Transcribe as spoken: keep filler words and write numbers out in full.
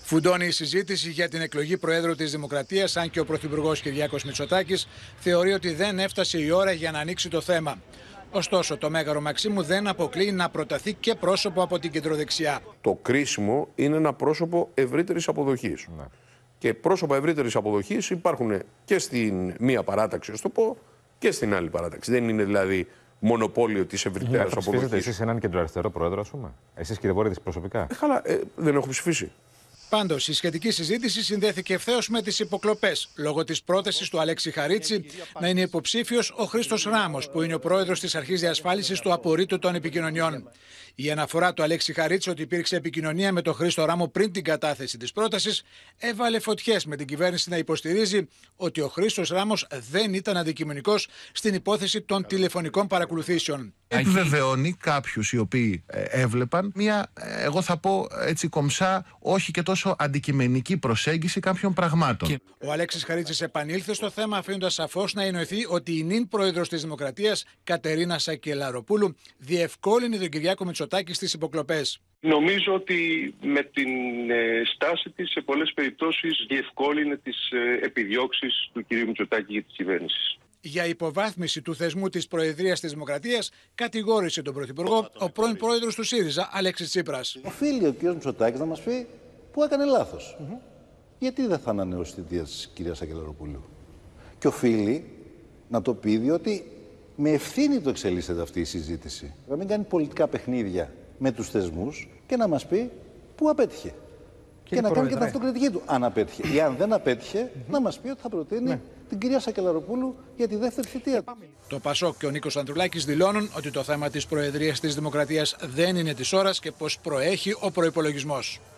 Φουντώνει η συζήτηση για την εκλογή Προέδρου της Δημοκρατίας, αν και ο Πρωθυπουργός Κυριάκος Μητσοτάκης θεωρεί ότι δεν έφτασε η ώρα για να ανοίξει το θέμα. Ωστόσο, το Μέγαρο Μαξίμου δεν αποκλείει να προταθεί και πρόσωπο από την κεντροδεξιά. Το κρίσιμο είναι ένα πρόσωπο ευρύτερης αποδοχής. Ναι. Και πρόσωπα ευρύτερης αποδοχής υπάρχουν και στην μία παράταξη, ας το πω, και στην άλλη παράταξη. Δεν είναι δηλαδή μονοπόλιο της ευρύτερης αποδοχής. Ψηφίζετε εσείς έναν κεντροαριστερό πρόεδρο, ας πούμε? Εσείς, κύριε Βορίδη, προσωπικά? Ε, χαλά, ε, δεν έχω ψηφίσει. Πάντως, η σχετική συζήτηση συνδέθηκε ευθέως με τις υποκλοπές, λόγω της πρότασης του Αλέξη Χαρίτση να είναι υποψήφιος ο Χρήστος Ράμος, που είναι ο πρόεδρος της Αρχής Διασφάλισης του Απορρίτου των Επικοινωνιών. Η αναφορά του Αλέξη Χαρίτση ότι υπήρξε επικοινωνία με τον Χρήστο Ράμο πριν την κατάθεση της πρότασης έβαλε φωτιές, με την κυβέρνηση να υποστηρίζει ότι ο Χρήστος Ράμος δεν ήταν αντικειμενικός στην υπόθεση των τηλεφωνικών παρακολουθήσεων. Επιβεβαιώνει κάποιους οι οποίοι έβλεπαν μια, εγώ θα πω έτσι κομψά, όχι και τόσο αντικειμενική προσέγγιση κάποιων πραγμάτων. Ο Αλέξης Χαρίτσης επανήλθε στο θέμα, αφήνοντας σαφώς να εννοηθεί ότι η νυν πρόεδρος της Δημοκρατίας, Κατερίνα Σακελαροπούλου, διευκόλυνε τον Κυριάκο Μητσοτάκη στις υποκλοπές. Νομίζω ότι με την ε, στάση της σε πολλές περιπτώσεις διευκόλυνε τις ε, επιδιώξεις του κ. Μητσοτάκη για της κυβέρνησης. Για υποβάθμιση του θεσμού της Προεδρίας της Δημοκρατίας κατηγόρησε τον Πρωθυπουργό ο πρώην πρόεδρος του ΣΥΡΙΖΑ, Αλέξης Τσίπρας. Οφείλει ο κ. Μητσοτάκης να μας πει που έκανε λάθος. Mm-hmm. Γιατί δεν θα ανανεώσει τη θητεία της κυρίας Σακελαροπούλου? Και οφείλει να το πει, διότι με ευθύνη το εξελίσσεται αυτή η συζήτηση. Να μην κάνει πολιτικά παιχνίδια με τους θεσμούς και να μας πει πού απέτυχε. Και, και να κάνει και την αυτοκριτική του, αν απέτυχε. Ή αν δεν απέτυχε, mm-hmm. να μας πει ότι θα προτείνει ναι. την κυρία Σακελαροπούλου για τη δεύτερη θητεία. Το Πασόκ και ο Νίκος Ανδρουλάκης δηλώνουν ότι το θέμα της Προεδρίας της Δημοκρατίας δεν είναι της ώρας και πως προέχει ο προϋπολογισμός.